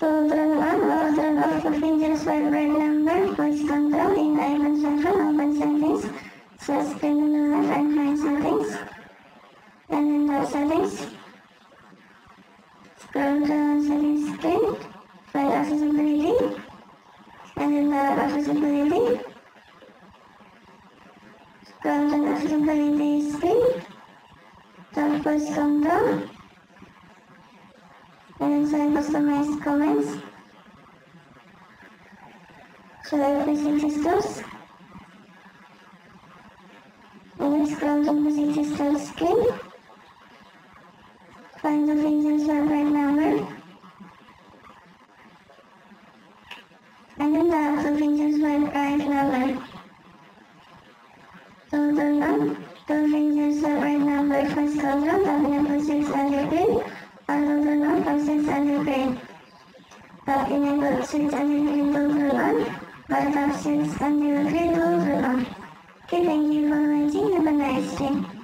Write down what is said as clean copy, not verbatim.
Order of fingers by right number, voice control in Ivan Central, open settings, search criminal left and hide settings, and window settings. Scroll down settings screen, find accessibility, and then accessibility. Scroll down accessibility screen, tap voice control, and then customize comments. Select music gestures. And scroll to music gestures screen. Find the fingers by right number. And then the fingers by right number. So turn on the fingers by right number. First control, the process and repeat. And turn on process and repeat. Tap enable switch and repeat to turn on. But options and you will turn on. Okay, thank you for watching. Have a nice day.